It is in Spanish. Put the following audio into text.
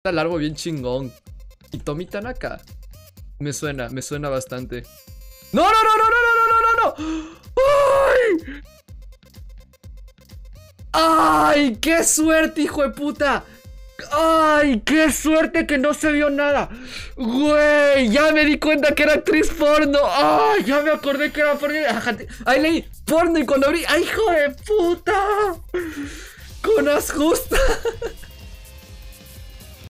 Está largo, bien chingón. Y Tomi Tanaka. Me suena bastante. ¡No, no, no, no, no, no, no, no, no! ¡Ay! ¡Ay! ¡Qué suerte, hijo de puta! ¡Ay! ¡Qué suerte que no se vio nada! ¡Güey! Ya me di cuenta que era actriz porno. ¡Ay! Ya me acordé que era porno. Ahí leí porno y cuando abrí. ¡Ay, hijo de puta! Con as justas.